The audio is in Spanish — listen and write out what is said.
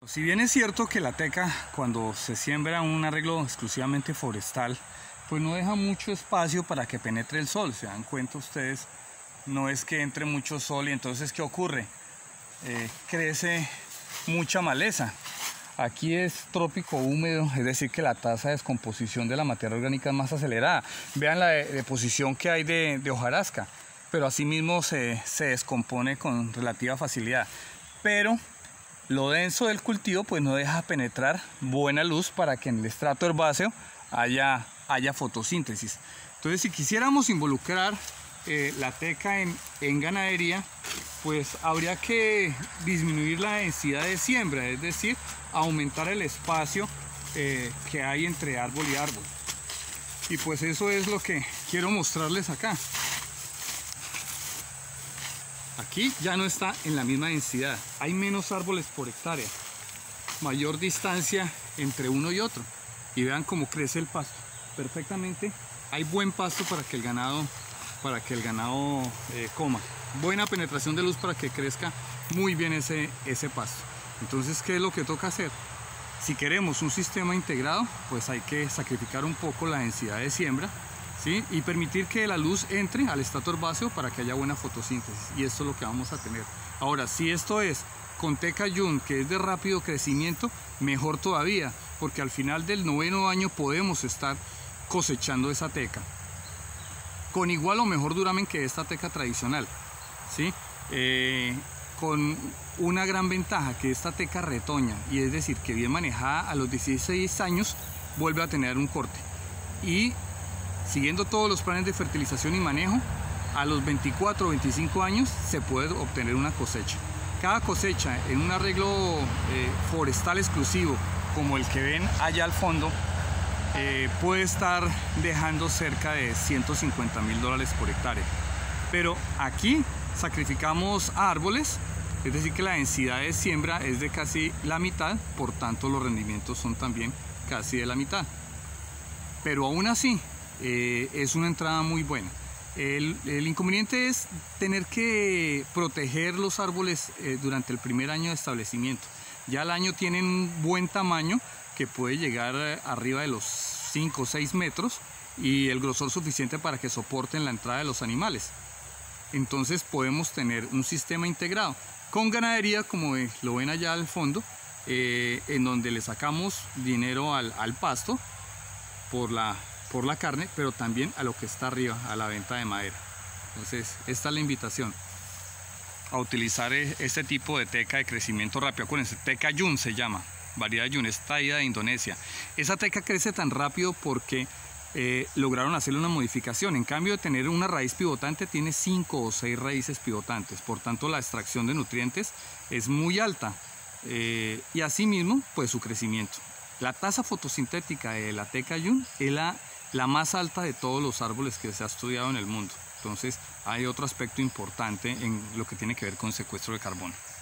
Si bien es cierto que la teca, cuando se siembra un arreglo exclusivamente forestal, pues no deja mucho espacio para que penetre el sol. Se dan cuenta ustedes, no es que entre mucho sol y entonces ¿qué ocurre? Crece mucha maleza. Aquí es trópico húmedo, es decir que la tasa de descomposición de la materia orgánica es más acelerada. Vean la deposición que hay de hojarasca, pero asimismo se descompone con relativa facilidad. Pero lo denso del cultivo pues no deja penetrar buena luz para que en el estrato herbáceo haya fotosíntesis. Entonces, si quisiéramos involucrar la teca en ganadería, pues habría que disminuir la densidad de siembra, es decir, aumentar el espacio que hay entre árbol y árbol. Y pues eso es lo que quiero mostrarles acá. Aquí ya no está en la misma densidad, hay menos árboles por hectárea, mayor distancia entre uno y otro. Y vean cómo crece el pasto perfectamente. Hay buen pasto para que el ganado coma. Buena penetración de luz para que crezca muy bien ese pasto. Entonces, ¿qué es lo que toca hacer? Si queremos un sistema integrado, pues hay que sacrificar un poco la densidad de siembra, ¿sí? Y permitir que la luz entre al estrato herbáceo para que haya buena fotosíntesis. Y esto es lo que vamos a tener. Ahora, si esto es con teca Jun, que es de rápido crecimiento, mejor todavía, porque al final del 9º año podemos estar cosechando esa teca con igual o mejor duramen que esta teca tradicional, ¿sí? Con una gran ventaja, que esta teca retoña, y es decir, que bien manejada a los 16 años vuelve a tener un corte, y siguiendo todos los planes de fertilización y manejo, a los 24 o 25 años se puede obtener una cosecha. Cada cosecha en un arreglo forestal exclusivo como el que ven allá al fondo puede estar dejando cerca de $150.000 por hectárea. Pero aquí sacrificamos árboles, es decir que la densidad de siembra es de casi la mitad, por tanto los rendimientos son también casi de la mitad. Pero aún así es una entrada muy buena. El inconveniente es tener que proteger los árboles durante el primer año de establecimiento. Ya al año tienen un buen tamaño que puede llegar arriba de los 5 o 6 metros y el grosor suficiente para que soporten la entrada de los animales. Entonces podemos tener un sistema integrado con ganadería, como lo ven allá al fondo, en donde le sacamos dinero al pasto por la carne, pero también a lo que está arriba, a la venta de madera. Entonces esta es la invitación a utilizar este tipo de teca de crecimiento rápido. Acuérdense, teca Jun se llama, variedad Jun, es traída de Indonesia. Esa teca crece tan rápido porque lograron hacerle una modificación. En cambio de tener una raíz pivotante, tiene 5 o 6 raíces pivotantes, por tanto la extracción de nutrientes es muy alta y asimismo pues su crecimiento. La tasa fotosintética de la teca Jun es la más alta de todos los árboles que se ha estudiado en el mundo. Entonces hay otro aspecto importante en lo que tiene que ver con secuestro de carbono.